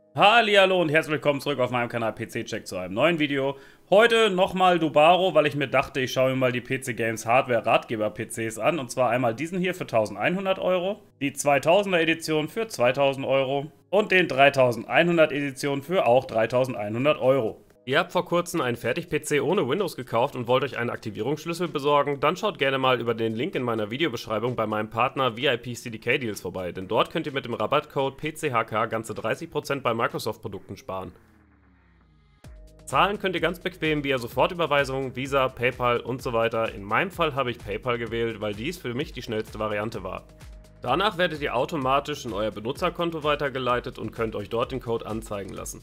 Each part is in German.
Hallihallo und herzlich willkommen zurück auf meinem Kanal PC Check zu einem neuen Video. Heute nochmal Dubaro, weil ich mir dachte, ich schaue mir mal die PC Games Hardware Ratgeber PCs an. Und zwar einmal diesen hier für 1100 Euro, die 2000er Edition für 2000 Euro und den 3100 Edition für auch 3100 Euro. Ihr habt vor kurzem einen Fertig-PC ohne Windows gekauft und wollt euch einen Aktivierungsschlüssel besorgen? Dann schaut gerne mal über den Link in meiner Videobeschreibung bei meinem Partner VIP CDK Deals vorbei, denn dort könnt ihr mit dem Rabattcode PCHK ganze 30% bei Microsoft-Produkten sparen. Zahlen könnt ihr ganz bequem via Sofortüberweisung, Visa, PayPal und so weiter. In meinem Fall habe ich PayPal gewählt, weil dies für mich die schnellste Variante war. Danach werdet ihr automatisch in euer Benutzerkonto weitergeleitet und könnt euch dort den Code anzeigen lassen.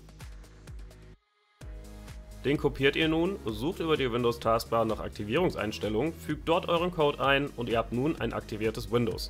Den kopiert ihr nun, sucht über die Windows-Taskbar nach Aktivierungseinstellungen, fügt dort euren Code ein und ihr habt nun ein aktiviertes Windows.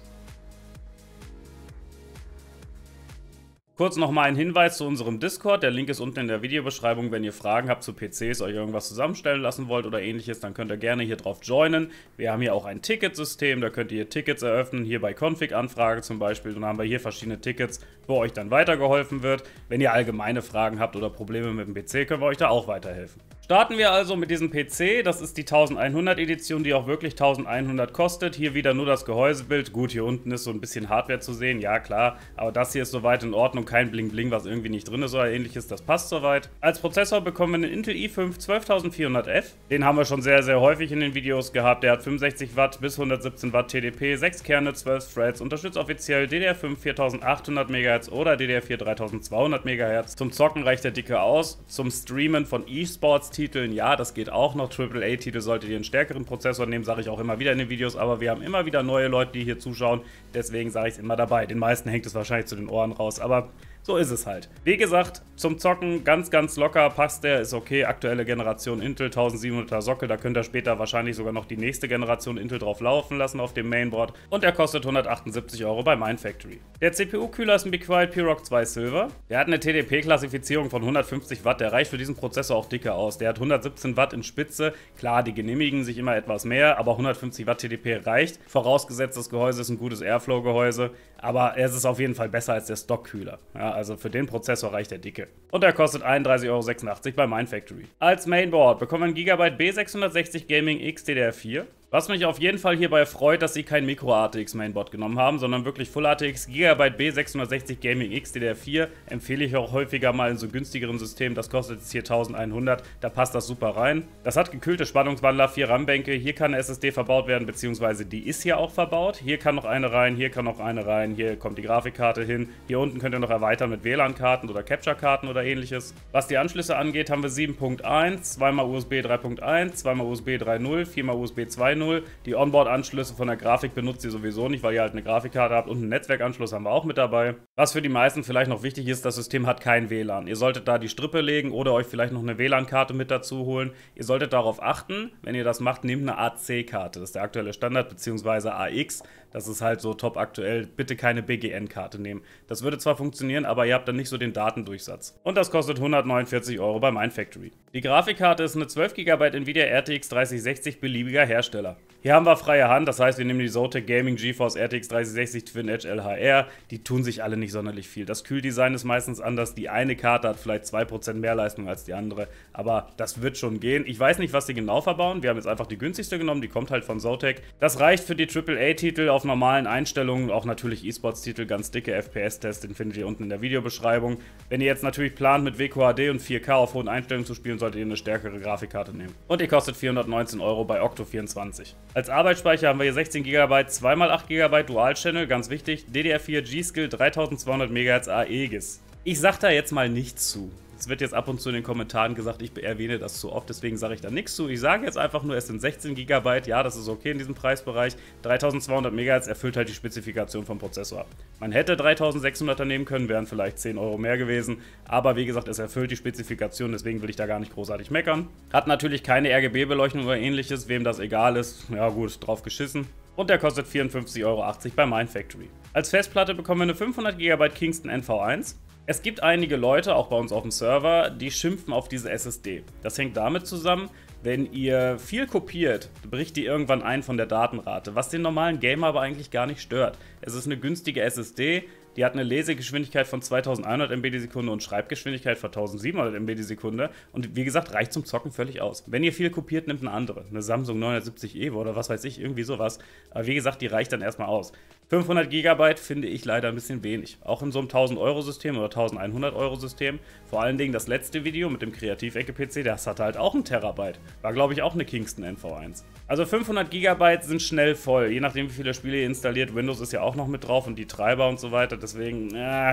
Kurz nochmal ein Hinweis zu unserem Discord, der Link ist unten in der Videobeschreibung. Wenn ihr Fragen habt zu PCs, euch irgendwas zusammenstellen lassen wollt oder ähnliches, dann könnt ihr gerne hier drauf joinen. Wir haben hier auch ein Ticketsystem, da könnt ihr Tickets eröffnen, hier bei Config-Anfrage zum Beispiel. Dann haben wir hier verschiedene Tickets, wo euch dann weitergeholfen wird. Wenn ihr allgemeine Fragen habt oder Probleme mit dem PC, können wir euch da auch weiterhelfen. Starten wir also mit diesem PC, das ist die 1100 Edition, die auch wirklich 1100 kostet. Hier wieder nur das Gehäusebild, gut, hier unten ist so ein bisschen Hardware zu sehen, ja klar, aber das hier ist soweit in Ordnung, kein Bling Bling, was irgendwie nicht drin ist oder ähnliches, das passt soweit. Als Prozessor bekommen wir einen Intel i5 12400F, den haben wir schon sehr, sehr häufig in den Videos gehabt, der hat 65 Watt bis 117 Watt TDP, 6 Kerne, 12 Threads, unterstützt offiziell DDR5 4800 MHz oder DDR4 3200 MHz. Zum Zocken reicht der dicke aus, zum Streamen von E-Sports Titeln, ja, das geht auch noch. AAA-Titel solltet ihr einen stärkeren Prozessor nehmen, sage ich auch immer wieder in den Videos, aber wir haben immer wieder neue Leute, die hier zuschauen, deswegen sage ich es immer dabei. Den meisten hängt es wahrscheinlich zu den Ohren raus, aber so ist es halt. Wie gesagt, zum Zocken ganz, ganz locker, passt der, ist okay. Aktuelle Generation Intel, 1700er Sockel, da könnt ihr später wahrscheinlich sogar noch die nächste Generation Intel drauf laufen lassen auf dem Mainboard. Und der kostet 178 Euro bei Mindfactory. Der CPU-Kühler ist ein Be Quiet P-Rock 2 Silver. Der hat eine TDP-Klassifizierung von 150 Watt, der reicht für diesen Prozessor auch dicker aus. Der hat 117 Watt in Spitze, klar, die genehmigen sich immer etwas mehr, aber 150 Watt TDP reicht. Vorausgesetzt, das Gehäuse ist ein gutes Airflow-Gehäuse, aber es ist auf jeden Fall besser als der Stock-Kühler. Ja, also für den Prozessor reicht der dicke. Und der kostet 31,86 Euro bei Mindfactory. Als Mainboard bekommen wir ein Gigabyte B660 Gaming X DDR4. Was mich auf jeden Fall hierbei freut, dass sie kein Micro-ATX Mainboard genommen haben, sondern wirklich Full ATX Gigabyte B660 Gaming X DDR4. Empfehle ich auch häufiger mal in so günstigeren Systemen. Das kostet jetzt hier 1100, da passt das super rein. Das hat gekühlte Spannungswandler, 4 RAM-Bänke. Hier kann eine SSD verbaut werden, beziehungsweise die ist hier auch verbaut. Hier kann noch eine rein, hier kann noch eine rein, hier kommt die Grafikkarte hin. Hier unten könnt ihr noch erweitern mit WLAN-Karten oder Capture-Karten oder ähnliches. Was die Anschlüsse angeht, haben wir 7.1, 2x USB 3.1, 2x USB 3.0, 4x USB 2.0. Die Onboard-Anschlüsse von der Grafik benutzt ihr sowieso nicht, weil ihr halt eine Grafikkarte habt und einen Netzwerkanschluss haben wir auch mit dabei. Was für die meisten vielleicht noch wichtig ist, das System hat kein WLAN. Ihr solltet da die Strippe legen oder euch vielleicht noch eine WLAN-Karte mit dazu holen. Ihr solltet darauf achten, wenn ihr das macht, nehmt eine AC-Karte. Das ist der aktuelle Standard, beziehungsweise AX. Das ist halt so top aktuell. Bitte keine BGN-Karte nehmen. Das würde zwar funktionieren, aber ihr habt dann nicht so den Datendurchsatz. Und das kostet 149 Euro bei Mindfactory. Die Grafikkarte ist eine 12 GB Nvidia RTX 3060 beliebiger Hersteller. Hier haben wir freie Hand, das heißt, wir nehmen die Zotac Gaming GeForce RTX 3060 Twin Edge LHR. Die tun sich alle nicht sonderlich viel. Das Kühldesign ist meistens anders. Die eine Karte hat vielleicht 2% mehr Leistung als die andere, aber das wird schon gehen. Ich weiß nicht, was die genau verbauen. Wir haben jetzt einfach die günstigste genommen, die kommt halt von Zotac. Das reicht für die AAA-Titel auf normalen Einstellungen, auch natürlich E-Sports-Titel, ganz dicke FPS-Tests, den findet ihr unten in der Videobeschreibung. Wenn ihr jetzt natürlich plant, mit WQHD und 4K auf hohen Einstellungen zu spielen, solltet ihr eine stärkere Grafikkarte nehmen. Und die kostet 419 Euro bei Octo24. Als Arbeitsspeicher haben wir hier 16 GB, 2x8 GB Dual-Channel, ganz wichtig, DDR4 G-Skill 3200 MHz AEGIS. Ich sag da jetzt mal nichts zu. Es wird jetzt ab und zu in den Kommentaren gesagt, ich erwähne das zu oft, deswegen sage ich da nichts zu. Ich sage jetzt einfach nur, es sind 16 GB, ja, das ist okay in diesem Preisbereich. 3200 MHz erfüllt halt die Spezifikation vom Prozessor. Man hätte 3600er nehmen können, wären vielleicht 10 Euro mehr gewesen, aber wie gesagt, es erfüllt die Spezifikation, deswegen will ich da gar nicht großartig meckern. Hat natürlich keine RGB-Beleuchtung oder ähnliches, wem das egal ist, ja gut, drauf geschissen. Und der kostet 54,80 Euro bei Mindfactory. Als Festplatte bekommen wir eine 500 GB Kingston NV1. Es gibt einige Leute, auch bei uns auf dem Server, die schimpfen auf diese SSD. Das hängt damit zusammen, wenn ihr viel kopiert, bricht die irgendwann ein von der Datenrate, was den normalen Gamer aber eigentlich gar nicht stört. Es ist eine günstige SSD, Die hat eine Lesegeschwindigkeit von 2100 MB die Sekunde und Schreibgeschwindigkeit von 1700 MB die Sekunde. Und wie gesagt, reicht zum Zocken völlig aus. Wenn ihr viel kopiert, nimmt eine andere. Eine Samsung 970 Evo oder was weiß ich, irgendwie sowas. Aber wie gesagt, die reicht dann erstmal aus. 500 GB finde ich leider ein bisschen wenig. Auch in so einem 1000-Euro-System oder 1100-Euro-System. Vor allen Dingen das letzte Video mit dem Kreativecke-PC, das hatte halt auch einen Terabyte. War, glaube ich, auch eine Kingston NV1. Also 500 GB sind schnell voll, je nachdem, wie viele Spiele ihr installiert. Windows ist ja auch noch mit drauf und die Treiber und so weiter. Deswegen,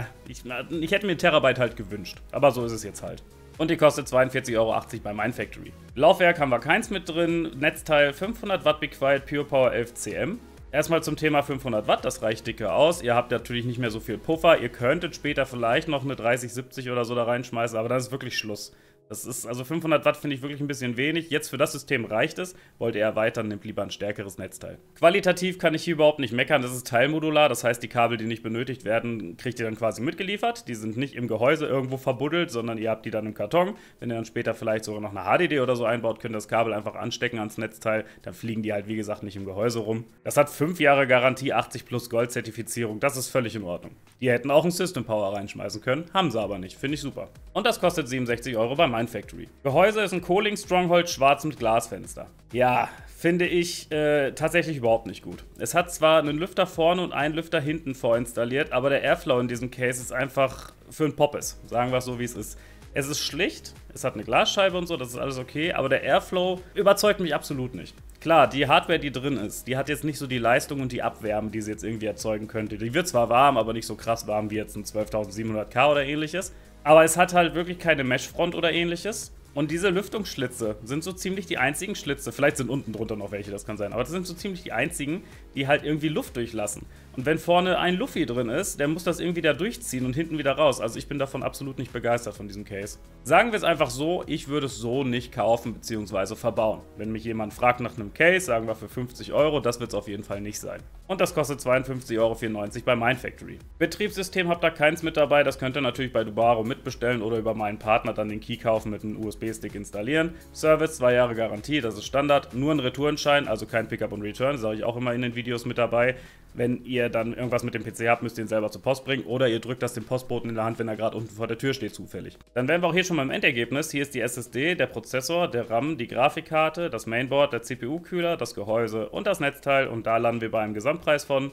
ich hätte mir einen Terabyte halt gewünscht. Aber so ist es jetzt halt. Und die kostet 42,80 Euro bei Mindfactory. Laufwerk haben wir keins mit drin. Netzteil 500 Watt Be Quiet Pure Power 11 cm. Erstmal zum Thema 500 Watt, das reicht dicke aus. Ihr habt natürlich nicht mehr so viel Puffer. Ihr könntet später vielleicht noch eine 3070 oder so da reinschmeißen, aber dann ist wirklich Schluss. Das ist, also 500 Watt finde ich wirklich ein bisschen wenig. Jetzt für das System reicht es. Wollt ihr erweitern, nehmt lieber ein stärkeres Netzteil. Qualitativ kann ich hier überhaupt nicht meckern. Das ist teilmodular. Das heißt, die Kabel, die nicht benötigt werden, kriegt ihr dann quasi mitgeliefert. Die sind nicht im Gehäuse irgendwo verbuddelt, sondern ihr habt die dann im Karton. Wenn ihr dann später vielleicht sogar noch eine HDD oder so einbaut, könnt ihr das Kabel einfach anstecken ans Netzteil. Dann fliegen die halt, wie gesagt, nicht im Gehäuse rum. Das hat 5 Jahre Garantie, 80 plus Gold-Zertifizierung. Das ist völlig in Ordnung. Die hätten auch einen System Power reinschmeißen können. Haben sie aber nicht. Finde ich super. Und das kostet 67 Euro bei Mindfactory. Gehäuse ist ein Kohling Stronghold schwarz mit Glasfenster. Ja, finde ich tatsächlich überhaupt nicht gut. Es hat zwar einen Lüfter vorne und einen Lüfter hinten vorinstalliert, aber der Airflow in diesem Case ist einfach für ein Poppes. Sagen wir es so, wie es ist. Es ist schlicht, es hat eine Glasscheibe und so, das ist alles okay, aber der Airflow überzeugt mich absolut nicht. Klar, die Hardware, die drin ist, die hat jetzt nicht so die Leistung und die Abwärme, die sie jetzt irgendwie erzeugen könnte. Die wird zwar warm, aber nicht so krass warm wie jetzt ein 12700K oder ähnliches. Aber es hat halt wirklich keine Meshfront oder ähnliches. Und diese Lüftungsschlitze sind so ziemlich die einzigen Schlitze, vielleicht sind unten drunter noch welche, das kann sein, aber das sind so ziemlich die einzigen, die halt irgendwie Luft durchlassen. Und wenn vorne ein Luffy drin ist, der muss das irgendwie da durchziehen und hinten wieder raus. Also ich bin davon absolut nicht begeistert von diesem Case. Sagen wir es einfach so, ich würde es so nicht kaufen bzw. verbauen. Wenn mich jemand fragt nach einem Case, sagen wir für 50 Euro, das wird es auf jeden Fall nicht sein. Und das kostet 52,94 Euro bei Mindfactory. Betriebssystem habt ihr keins mit dabei, das könnt ihr natürlich bei Dubaro mitbestellen oder über meinen Partner dann den Key kaufen mit einem USB-Stick installieren. Service, 2 Jahre Garantie, das ist Standard. Nur ein Retourenschein, also kein Pickup und Return, sage ich auch immer in den Videos mit dabei. Wenn ihr dann irgendwas mit dem PC habt, müsst ihr ihn selber zur Post bringen oder ihr drückt das dem Postboten in der Hand, wenn er gerade unten vor der Tür steht, zufällig. Dann wären wir auch hier schon beim Endergebnis. Hier ist die SSD, der Prozessor, der RAM, die Grafikkarte, das Mainboard, der CPU-Kühler, das Gehäuse und das Netzteil und da landen wir bei einem Gesamtpreis von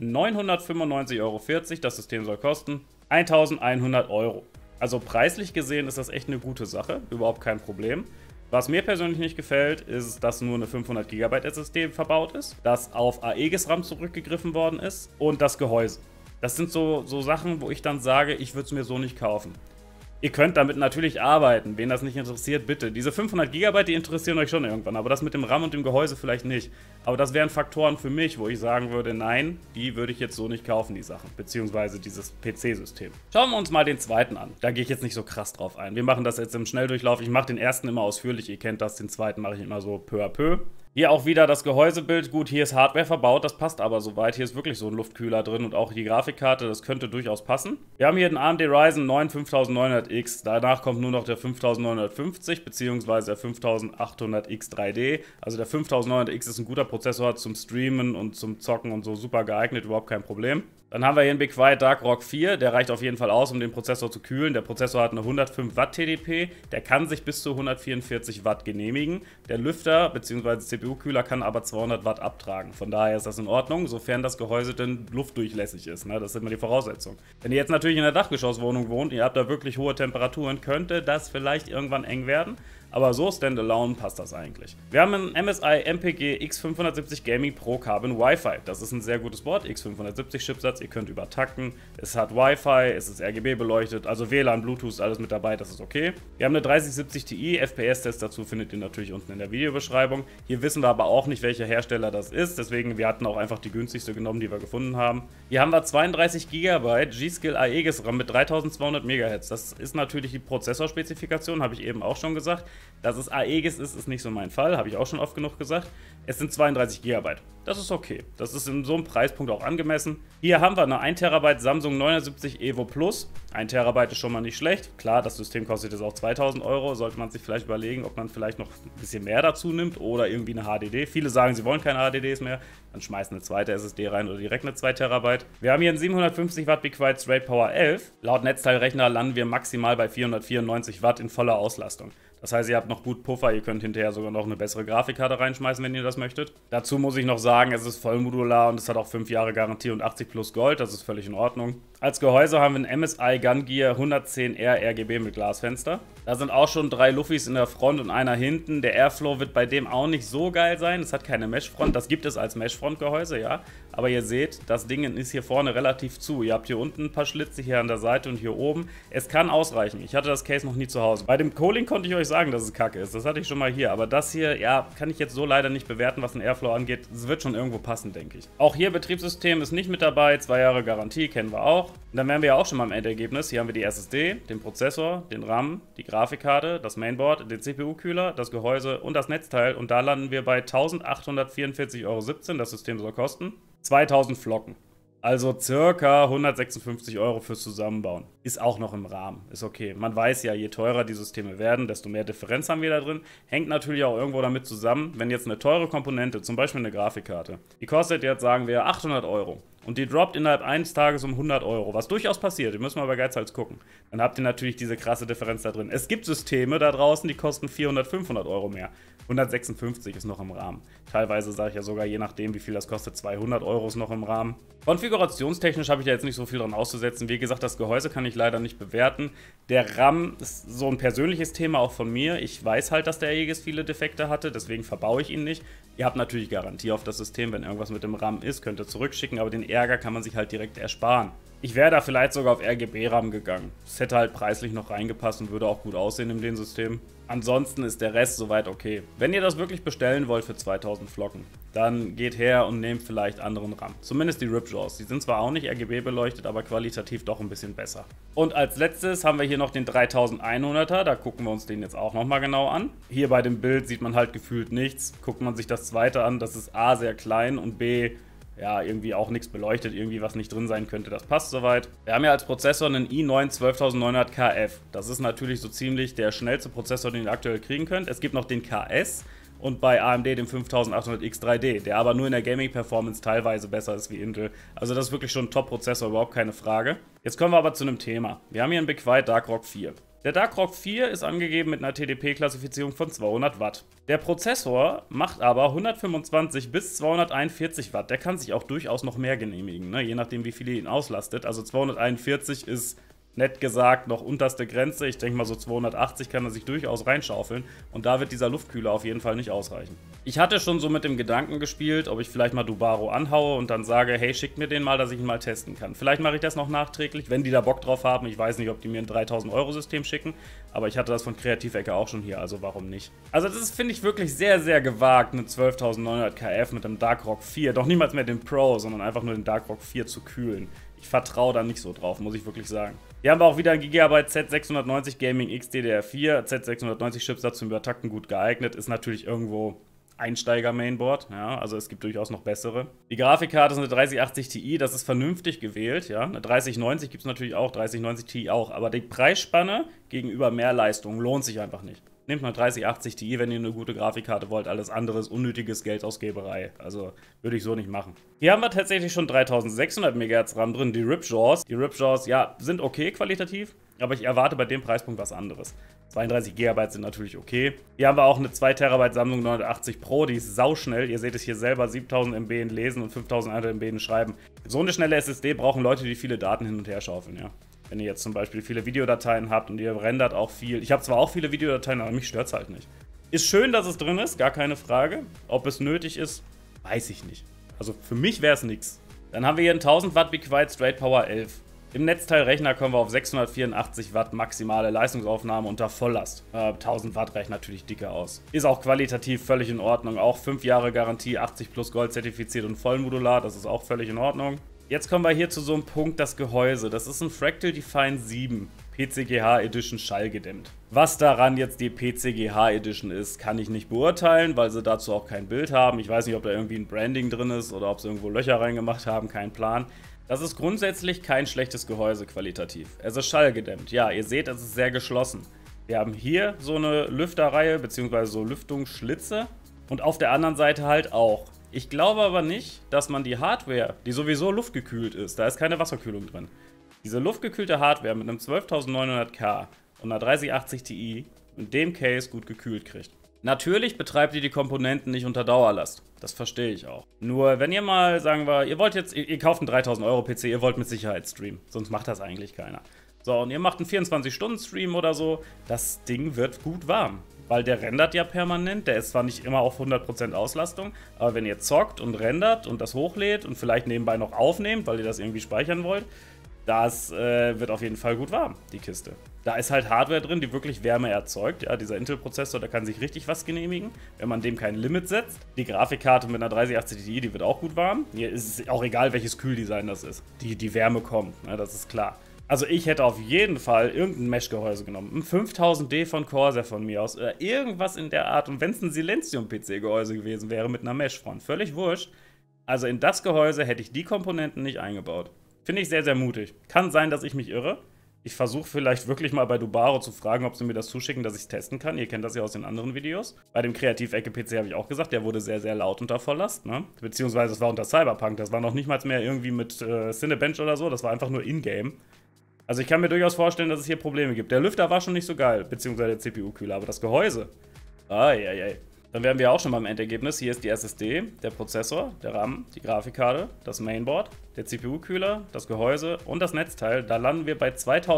995,40 Euro. Das System soll kosten 1100 Euro. Also preislich gesehen ist das echt eine gute Sache, überhaupt kein Problem. Was mir persönlich nicht gefällt, ist, dass nur eine 500 GB SSD verbaut ist, dass auf Aegis RAM zurückgegriffen worden ist und das Gehäuse. Das sind so Sachen, wo ich dann sage, ich würde es mir so nicht kaufen. Ihr könnt damit natürlich arbeiten, wen das nicht interessiert, bitte. Diese 500 GB, die interessieren euch schon irgendwann, aber das mit dem RAM und dem Gehäuse vielleicht nicht. Aber das wären Faktoren für mich, wo ich sagen würde, nein, die würde ich jetzt so nicht kaufen, die Sachen, beziehungsweise dieses PC-System. Schauen wir uns mal den zweiten an. Da gehe ich jetzt nicht so krass drauf ein. Wir machen das jetzt im Schnelldurchlauf. Ich mache den ersten immer ausführlich, ihr kennt das, den zweiten mache ich immer so peu à peu. Hier auch wieder das Gehäusebild. Gut, hier ist Hardware verbaut, das passt aber soweit. Hier ist wirklich so ein Luftkühler drin und auch die Grafikkarte, das könnte durchaus passen. Wir haben hier den AMD Ryzen 9 5900X. Danach kommt nur noch der 5950 bzw. der 5800X 3D. Also der 5900X ist ein guter Prozessor zum Streamen und zum Zocken und so super geeignet, überhaupt kein Problem. Dann haben wir hier einen Be Quiet Dark Rock 4, der reicht auf jeden Fall aus, um den Prozessor zu kühlen. Der Prozessor hat eine 105 Watt TDP, der kann sich bis zu 144 Watt genehmigen. Der Lüfter bzw. CPU-Kühler kann aber 200 Watt abtragen. Von daher ist das in Ordnung, sofern das Gehäuse denn luftdurchlässig ist. Ne? Das ist immer die Voraussetzung. Wenn ihr jetzt natürlich in einer Dachgeschosswohnung wohnt, ihr habt da wirklich hohe Temperaturen, könnte das vielleicht irgendwann eng werden. Aber so standalone passt das eigentlich. Wir haben ein MSI MPG X570 Gaming Pro Carbon Wi-Fi. Das ist ein sehr gutes Board, X570 Chipsatz, ihr könnt übertakten. Es hat Wi-Fi, es ist RGB beleuchtet, also WLAN, Bluetooth, alles mit dabei, das ist okay. Wir haben eine 3070 Ti, FPS-Test dazu findet ihr natürlich unten in der Videobeschreibung. Hier wissen wir aber auch nicht, welcher Hersteller das ist, deswegen wir hatten auch einfach die günstigste genommen, die wir gefunden haben. Hier haben wir 32 GB G-Skill Aegis RAM mit 3200 MHz. Das ist natürlich die Prozessorspezifikation, habe ich eben auch schon gesagt. Dass es Aegis ist nicht so mein Fall, habe ich auch schon oft genug gesagt. Es sind 32 GB. Das ist okay. Das ist in so einem Preispunkt auch angemessen. Hier haben wir eine 1 TB Samsung 970 Evo Plus. 1 TB ist schon mal nicht schlecht. Klar, das System kostet jetzt auch 2000 Euro. Sollte man sich vielleicht überlegen, ob man vielleicht noch ein bisschen mehr dazu nimmt oder irgendwie eine HDD. Viele sagen, sie wollen keine HDDs mehr. Dann schmeißen eine zweite SSD rein oder direkt eine 2 TB. Wir haben hier einen 750 Watt Be Quiet Straight Power 11. Laut Netzteilrechner landen wir maximal bei 494 Watt in voller Auslastung. Das heißt, ihr habt noch gut Puffer, ihr könnt hinterher sogar noch eine bessere Grafikkarte reinschmeißen, wenn ihr das möchtet. Dazu muss ich noch sagen, es ist vollmodular und es hat auch 5 Jahre Garantie und 80 plus Gold, das ist völlig in Ordnung. Als Gehäuse haben wir ein MSI Gun Gear 110R RGB mit Glasfenster. Da sind auch schon 3 Luffys in der Front und einer hinten. Der Airflow wird bei dem auch nicht so geil sein, es hat keine Meshfront, das gibt es als Meshfront-Gehäuse, ja. Aber ihr seht, das Ding ist hier vorne relativ zu. Ihr habt hier unten ein paar Schlitze, hier an der Seite und hier oben. Es kann ausreichen. Ich hatte das Case noch nie zu Hause. Bei dem Cooling konnte ich euch sagen, dass es kacke ist. Das hatte ich schon mal hier. Aber das hier, ja, kann ich jetzt so leider nicht bewerten, was den Airflow angeht. Es wird schon irgendwo passen, denke ich. Auch hier Betriebssystem ist nicht mit dabei. 2 Jahre Garantie, kennen wir auch. Und dann wären wir ja auch schon mal am Endergebnis. Hier haben wir die SSD, den Prozessor, den RAM, die Grafikkarte, das Mainboard, den CPU-Kühler, das Gehäuse und das Netzteil. Und da landen wir bei 1844,17 Euro. Das System soll kosten 2000 Flocken. Also circa 156 Euro fürs Zusammenbauen. Ist auch noch im Rahmen. Ist okay. Man weiß ja, je teurer die Systeme werden, desto mehr Differenz haben wir da drin. Hängt natürlich auch irgendwo damit zusammen, wenn jetzt eine teure Komponente, zum Beispiel eine Grafikkarte, die kostet jetzt, sagen wir, 800 Euro. Und die droppt innerhalb eines Tages um 100 Euro, was durchaus passiert, ihr müsst mal bei Geizhals gucken. Dann habt ihr natürlich diese krasse Differenz da drin. Es gibt Systeme da draußen, die kosten 400, 500 Euro mehr. 156 ist noch im Rahmen. Teilweise sage ich ja sogar, je nachdem wie viel das kostet, 200 Euro ist noch im Rahmen. Konfigurationstechnisch habe ich da jetzt nicht so viel dran auszusetzen. Wie gesagt, das Gehäuse kann ich leider nicht bewerten. Der RAM ist so ein persönliches Thema auch von mir. Ich weiß halt, dass der Aegis viele Defekte hatte, deswegen verbaue ich ihn nicht. Ihr habt natürlich Garantie auf das System, wenn irgendwas mit dem RAM ist, könnt ihr zurückschicken, aber den Ärger kann man sich halt direkt ersparen. Ich wäre da vielleicht sogar auf RGB-RAM gegangen. Es hätte halt preislich noch reingepasst und würde auch gut aussehen in dem System. Ansonsten ist der Rest soweit okay. Wenn ihr das wirklich bestellen wollt für 2000 Flocken, dann geht her und nehmt vielleicht anderen RAM. Zumindest die Ripjaws. Die sind zwar auch nicht RGB beleuchtet, aber qualitativ doch ein bisschen besser. Und als letztes haben wir hier noch den 3100er. Da gucken wir uns den jetzt auch nochmal genau an. Hier bei dem Bild sieht man halt gefühlt nichts. Guckt man sich das zweite an, das ist A, sehr klein und B, ja, irgendwie auch nichts beleuchtet, irgendwie was nicht drin sein könnte, das passt soweit. Wir haben ja als Prozessor einen i9 12900 KF. Das ist natürlich so ziemlich der schnellste Prozessor, den ihr aktuell kriegen könnt. Es gibt noch den KS und bei AMD den 5800X3D, der aber nur in der Gaming-Performance teilweise besser ist wie Intel. Also das ist wirklich schon ein Top-Prozessor, überhaupt keine Frage. Jetzt kommen wir aber zu einem Thema. Wir haben hier einen Be Quiet Darkrock 4. Der Darkrock 4 ist angegeben mit einer TDP-Klassifizierung von 200 Watt. Der Prozessor macht aber 125 bis 241 Watt. Der kann sich auch durchaus noch mehr genehmigen, ne? Je nachdem, wie viel ihr ihn auslastet. Also 241 ist nett gesagt noch unterste Grenze. Ich denke mal, so 280 kann er sich durchaus reinschaufeln. Und da wird dieser Luftkühler auf jeden Fall nicht ausreichen. Ich hatte schon so mit dem Gedanken gespielt, ob ich vielleicht mal Dubaro anhaue und dann sage, hey, schickt mir den mal, dass ich ihn mal testen kann. Vielleicht mache ich das noch nachträglich, wenn die da Bock drauf haben. Ich weiß nicht, ob die mir ein 3000 Euro System schicken, aber ich hatte das von Kreativecke auch schon hier, also warum nicht? Also das finde ich wirklich sehr, sehr gewagt, eine 12.900 KF mit einem Darkrock 4, doch niemals mehr den Pro, sondern einfach nur den Darkrock 4 zu kühlen. Ich vertraue da nicht so drauf, muss ich wirklich sagen. Hier haben wir auch wieder ein Gigabyte Z690 Gaming X DDR4. Z690 Chips dazu zum Übertakten gut geeignet. Ist natürlich irgendwo Einsteiger-Mainboard, ja, also es gibt durchaus noch bessere. Die Grafikkarte ist eine 3080 Ti, das ist vernünftig gewählt, ja. Eine 3090 gibt es natürlich auch, 3090 Ti auch, aber die Preisspanne gegenüber mehr Leistung lohnt sich einfach nicht. Nehmt mal 3080 Ti, wenn ihr eine gute Grafikkarte wollt. Alles andere ist unnötiges Geldausgeberei. Also würde ich so nicht machen. Hier haben wir tatsächlich schon 3600 MHz RAM drin, die Ripjaws. Die Ripjaws, ja, sind okay qualitativ, aber ich erwarte bei dem Preispunkt was anderes. 32 GB sind natürlich okay. Hier haben wir auch eine 2 TB Samsung 980 Pro, die ist sauschnell. Ihr seht es hier selber, 7000 MB in Lesen und 5100 MB in Schreiben. So eine schnelle SSD brauchen Leute, die viele Daten hin und her schaufeln, ja. Wenn ihr jetzt zum Beispiel viele Videodateien habt und ihr rendert auch viel. Ich habe zwar auch viele Videodateien, aber mich stört es halt nicht. Ist schön, dass es drin ist, gar keine Frage. Ob es nötig ist, weiß ich nicht. Also für mich wäre es nichts. Dann haben wir hier einen 1000 Watt Be Quiet Straight Power 11. Im Netzteilrechner kommen wir auf 684 Watt maximale Leistungsaufnahme unter Volllast. 1000 Watt reicht natürlich dicker aus. Ist auch qualitativ völlig in Ordnung. Auch 5 Jahre Garantie, 80 plus Gold zertifiziert und vollmodular. Das ist auch völlig in Ordnung. Jetzt kommen wir hier zu so einem Punkt, das Gehäuse. Das ist ein Fractal Define 7 PCGH Edition schallgedämmt. Was daran jetzt die PCGH Edition ist, kann ich nicht beurteilen, weil sie dazu auch kein Bild haben. Ich weiß nicht, ob da irgendwie ein Branding drin ist oder ob sie irgendwo Löcher reingemacht haben, kein Plan. Das ist grundsätzlich kein schlechtes Gehäuse qualitativ. Es ist schallgedämmt. Ja, ihr seht, es ist sehr geschlossen. Wir haben hier so eine Lüfterreihe bzw. so Lüftungsschlitze und auf der anderen Seite halt auch. Ich glaube aber nicht, dass man die Hardware, die sowieso luftgekühlt ist, da ist keine Wasserkühlung drin, diese luftgekühlte Hardware mit einem 12900K und einer 3080 Ti in dem Case gut gekühlt kriegt. Natürlich betreibt ihr die Komponenten nicht unter Dauerlast. Das verstehe ich auch. Nur wenn ihr mal, sagen wir, ihr wollt jetzt, ihr kauft einen 3000 Euro PC, ihr wollt mit Sicherheit streamen. Sonst macht das eigentlich keiner. So, und ihr macht einen 24-Stunden-Stream oder so, das Ding wird gut warm. Weil der rendert ja permanent, der ist zwar nicht immer auf 100% Auslastung, aber wenn ihr zockt und rendert und das hochlädt und vielleicht nebenbei noch aufnehmt, weil ihr das irgendwie speichern wollt, das wird auf jeden Fall gut warm, die Kiste. Da ist halt Hardware drin, die wirklich Wärme erzeugt. Ja, dieser Intel-Prozessor, der kann sich richtig was genehmigen, wenn man dem kein Limit setzt. Die Grafikkarte mit einer 3080 Ti, die wird auch gut warm. Hier ist es auch egal, welches Kühldesign das ist. Die Wärme kommt, ne, das ist klar. Also ich hätte auf jeden Fall irgendein Mesh-Gehäuse genommen. Ein 5000D von Corsair von mir aus. Oder irgendwas in der Art. Und wenn es ein Silencium-PC-Gehäuse gewesen wäre mit einer Mesh-Front. Völlig wurscht. Also in das Gehäuse hätte ich die Komponenten nicht eingebaut. Finde ich sehr, sehr mutig. Kann sein, dass ich mich irre. Ich versuche vielleicht wirklich mal bei Dubaro zu fragen, ob sie mir das zuschicken, dass ich es testen kann. Ihr kennt das ja aus den anderen Videos. Bei dem Kreativ-Ecke-PC habe ich auch gesagt, der wurde sehr, sehr laut unter Volllast. Ne? Beziehungsweise es war unter Cyberpunk. Das war noch nicht mal mehr irgendwie mit Cinebench oder so. Das war einfach nur in-game. Also ich kann mir durchaus vorstellen, dass es hier Probleme gibt. Der Lüfter war schon nicht so geil, beziehungsweise der CPU-Kühler, aber das Gehäuse. Eieiei. Dann wären wir auch schon beim Endergebnis. Hier ist die SSD, der Prozessor, der RAM, die Grafikkarte, das Mainboard, der CPU-Kühler, das Gehäuse und das Netzteil. Da landen wir bei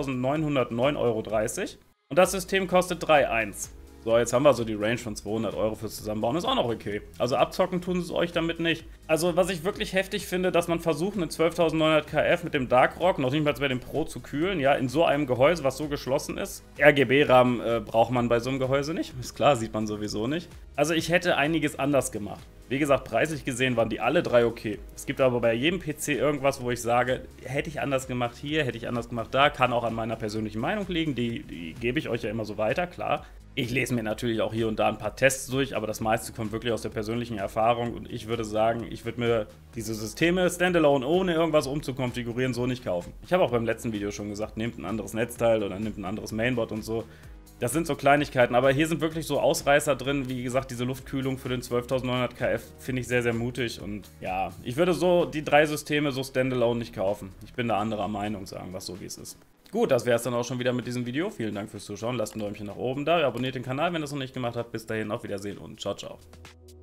2.909,30 €. Und das System kostet 3.1. So, jetzt haben wir so die Range von 200 € fürs Zusammenbauen. Ist auch noch okay. Also abzocken tun sie es euch damit nicht. Also was ich wirklich heftig finde, dass man versucht, eine 12.900 KF mit dem Darkrock, noch nicht mal bei dem Pro zu kühlen, ja, in so einem Gehäuse, was so geschlossen ist. RGB-Rahmen braucht man bei so einem Gehäuse nicht. Ist klar, sieht man sowieso nicht. Also ich hätte einiges anders gemacht. Wie gesagt, preislich gesehen waren die alle drei okay. Es gibt aber bei jedem PC irgendwas, wo ich sage, hätte ich anders gemacht hier, hätte ich anders gemacht da. Kann auch an meiner persönlichen Meinung liegen. Die gebe ich euch ja immer so weiter, klar. Ich lese mir natürlich auch hier und da ein paar Tests durch, aber das meiste kommt wirklich aus der persönlichen Erfahrung und ich würde sagen, ich würde mir diese Systeme standalone, ohne irgendwas umzukonfigurieren, so nicht kaufen. Ich habe auch beim letzten Video schon gesagt, nehmt ein anderes Netzteil oder nehmt ein anderes Mainboard und so. Das sind so Kleinigkeiten, aber hier sind wirklich so Ausreißer drin, wie gesagt, diese Luftkühlung für den 12.900 KF finde ich sehr, sehr mutig und ja, ich würde so die drei Systeme so standalone nicht kaufen. Ich bin da anderer Meinung, sagen wir es so, wie es ist. Gut, das wäre es dann auch schon wieder mit diesem Video. Vielen Dank fürs Zuschauen, lasst ein Däumchen nach oben da, abonniert den Kanal, wenn ihr es noch nicht gemacht habt. Bis dahin, auf Wiedersehen und ciao, ciao.